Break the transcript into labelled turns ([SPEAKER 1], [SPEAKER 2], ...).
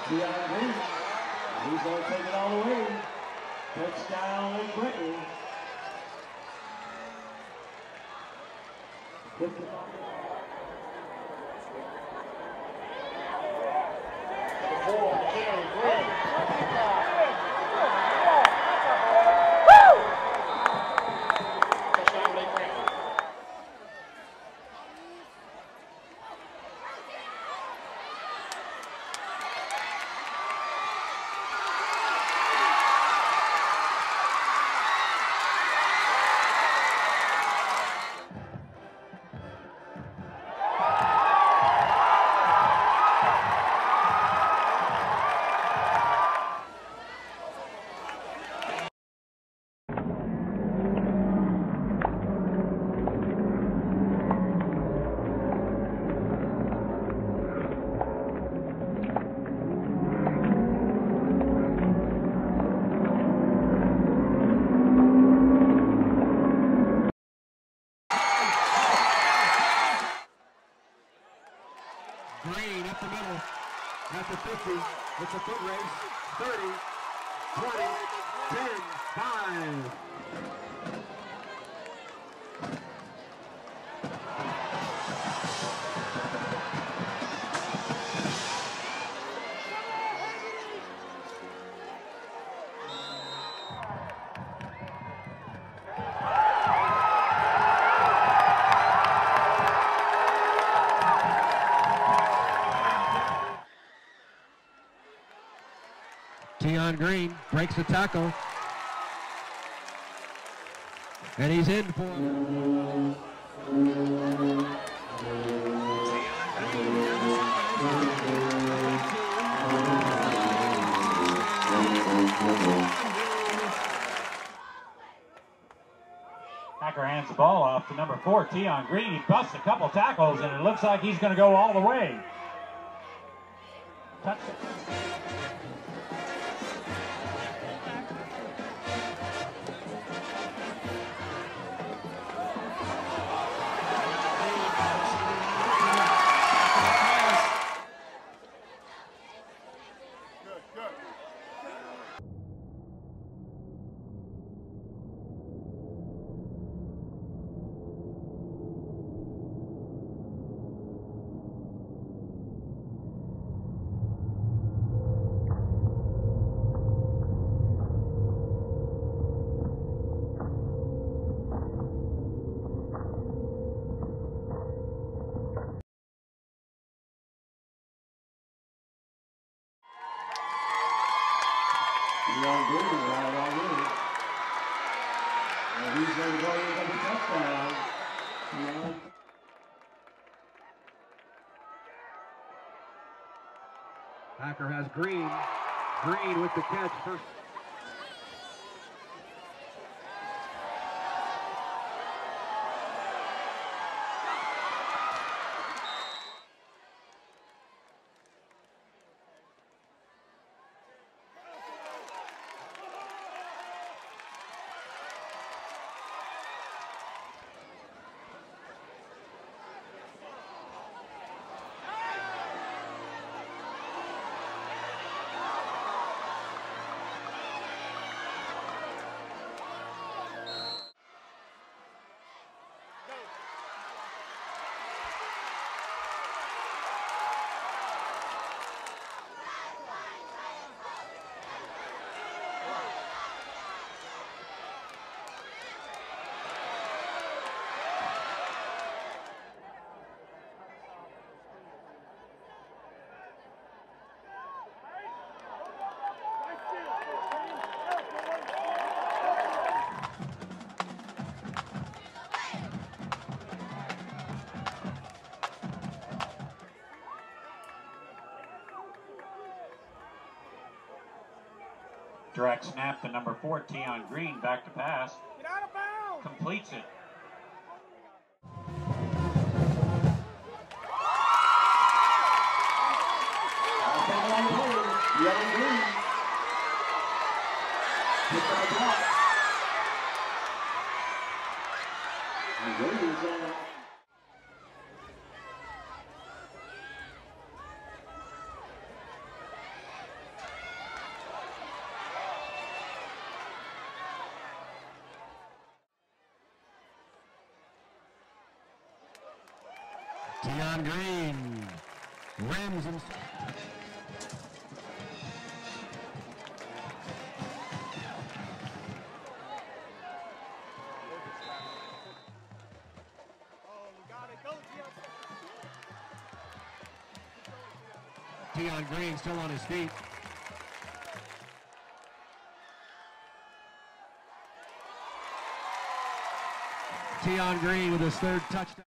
[SPEAKER 1] Deion Green. He's going to take it all the way. Touchdown, Lake Brittany.
[SPEAKER 2] Green up the middle at the 50. It's a foot race. 30, 20, 10, 5. Deion Green breaks the tackle, and he's in for
[SPEAKER 1] Hacker hands the ball off to number 4, Deion Green. He busts a couple tackles, and it looks like he's going to go all the way. Touchdown. Deion Green right on in. And he's going to go in for the touchdown.
[SPEAKER 2] Hacker has Green. Green with the catch first.
[SPEAKER 1] Direct snap to number 4, Deion Green, back to pass.
[SPEAKER 3] Get out of bounds!
[SPEAKER 1] Completes it.
[SPEAKER 2] Tion Green rims and Tion Green still on his feet. Tion Green with his third touchdown.